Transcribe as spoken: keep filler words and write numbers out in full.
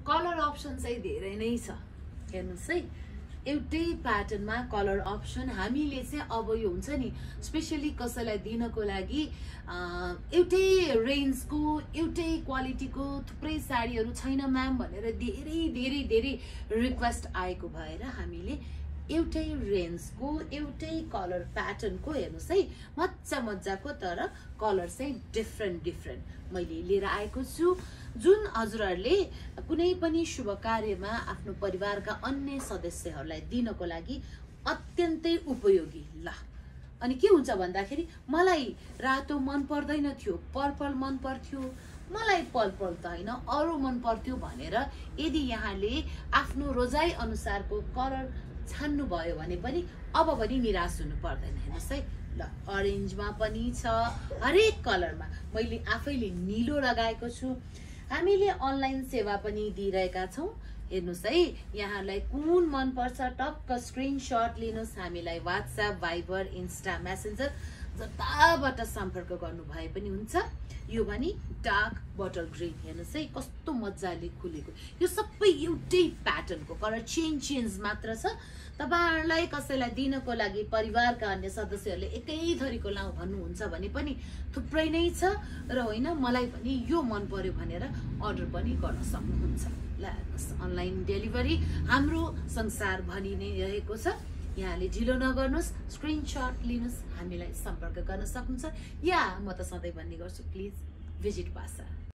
Colour option चाहिँ धेरै नै छ। हेर्नुहोस् है, एउटै प्याटर्नमा कलर अप्सन हामीले चाहिँ अब यो हुन्छ नि स्पेशली कसैलाई दिनको लागि एउटै रेन्जको एउटै क्वालिटीको थुप्रै साडीहरू छैन म्याम भनेर धेरै धेरै धेरै रिक्वेस्ट आएको भएर हामीले एउटै रेन्जको एउटै कलर प्याटर्नको हेर्नुहोस् है मजा मजाको तर कलर चाहिँ डिफ्रेन्ट डिफ्रेन्ट मैले लिएर आएको छु जुन हजुरहरूले कुनै पनि शुभ कार्यमा आफ्नो परिवारका अन्य सदस्यहरूलाई दिनको लागि अत्यन्तै उपयोगी। ल अनि के हुन्छ भन्दाखेरि मलाई रातो मन पर्दैन थियो, पर्पल मन पर्थ्यो, मलाई पर्पल त हैन अरू मन पर्थ्यो भनेर यदि यहाँले आफ्नो रोजाइ अनुसारको कलर छान्नु भयो भने पनि अब पनि निराश हुनु पर्दैन। हेर्नुस् है, ल अरेन्जमा पनि छ, हरेक कलरमा मैले आफैले नीलो लगाएको छु। हामीले अनलाइन सेवा पनि दिइरहेका छौं। हेर्नुस् है, यहाँलाई कुन मन पर्छ टक्क स्क्रिनशट लिनुस्, हामीलाई व्हाट्सएप, भाइबर, इन्स्टा, मेसेन्जर जताबाट सम्पर्क गर्नु भए पनि हुन्छ। यो पनि डार्क बटल ग्रीन हेर्नुस् है कस्तो मजाले खुलेको, यो सबै एउटै प्याटर्नको कलर चेन्ज चेन्ज मात्र छ। तपाईहरुलाई कसैलाई दिनको लागि परिवारका अन्य सदस्यहरूले एकै थरीको लाउ भन्नुहुन्छ भने पनि थुप्रै नै छ र होइन मलाई पनि यो मन पर्यो भनेर अर्डर पनि गर्न सक्नुहुन्छ। ल अनलाइन डेलिभरी हाम्रो संसार भरि नै रहेको छ। यहाँले ढिलो नगर्नुस्, स्क्रिनशट लिनुस्, हामीलाई सम्पर्क गर्न सक्नुहुन्छ या म त सधैँ भन्ने गर्छु प्लिज भिजिट पासा।